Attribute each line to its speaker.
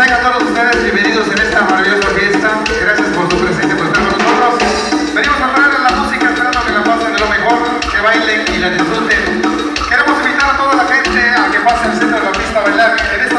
Speaker 1: a todos ustedes, bienvenidos en esta maravillosa fiesta. Gracias por su presente, por estar con nosotros. Venimos a traerles la música, esperando que la pasen de lo mejor, que bailen y la disfruten. Queremos invitar a toda la gente a que pase al centro de la pista a bailar.